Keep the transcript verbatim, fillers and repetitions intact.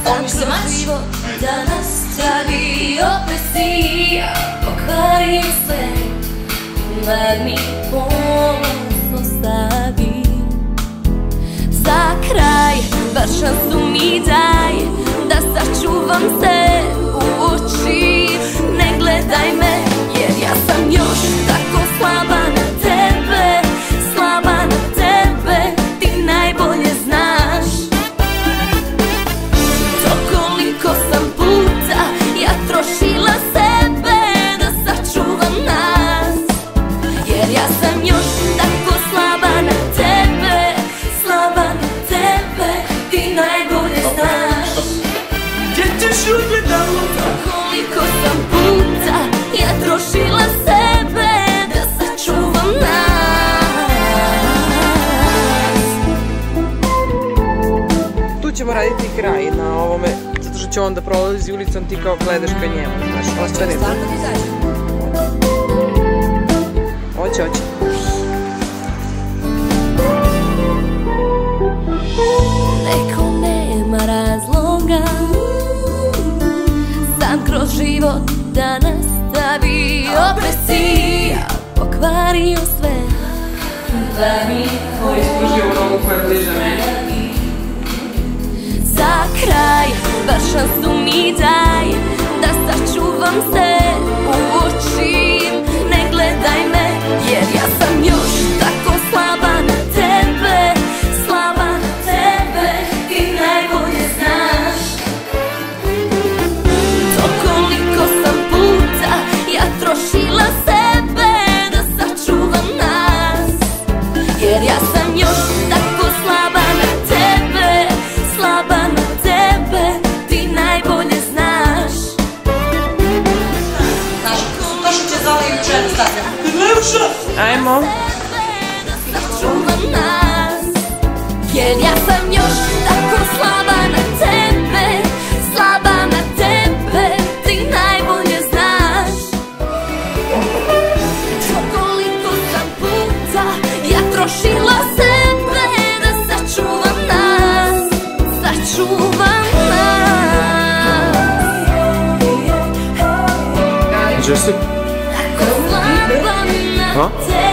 On se mač da nastavi opresija, pokvari sve, da mi ponos ostavi. Za kraj, bar šansu mi daj, da sačuvam se u oči. Ne gledaj me, jer ja sam još tako slaba na tebe, slaba na tebe, ti najbolje znaš. To koliko sam puta ja trošila sebe da sačuvam nas, jer ja sam još tako slaba na tebe, slaba na tebe, ti najbolje znaš. Gdje ćeš ugledalo? To koliko sam puta ja trošila sebe da sačuvam nas. Tu ćemo raditi kraj na ovome, zato što će on da prolazi ulicom, ti kao gledaš ka njemu, znaš, ostane. Stvarno ti izađe? Oće, oće. Neko nema razloga sam kroz život da nastavi opresija, pokvario sve, da mi Ispužio u nogu koja je bliže meni. za kraj, bar šansu mi daj, da sačuvam se u oči. Ne gledaj me, jer ja sam još tako slaba na tebe, slaba na tebe, ti najbolje znaš. To koliko sam puta ja trošila sebe da sačuvam nas, jer ja sam još tako slaba na tebe, slaba na tebe, ti najbolje znaš. Znaš, to što će Zoli jučer stavljati. Ajmo. Da sačuvam nas, jer ja sam još tako slaba na tebe, slaba na tebe, ti najbolje znaš. To koliko sam puta ja trošila sebe da sačuvam nas, sačuvam nas. Jesse? Tako slaba na tebe.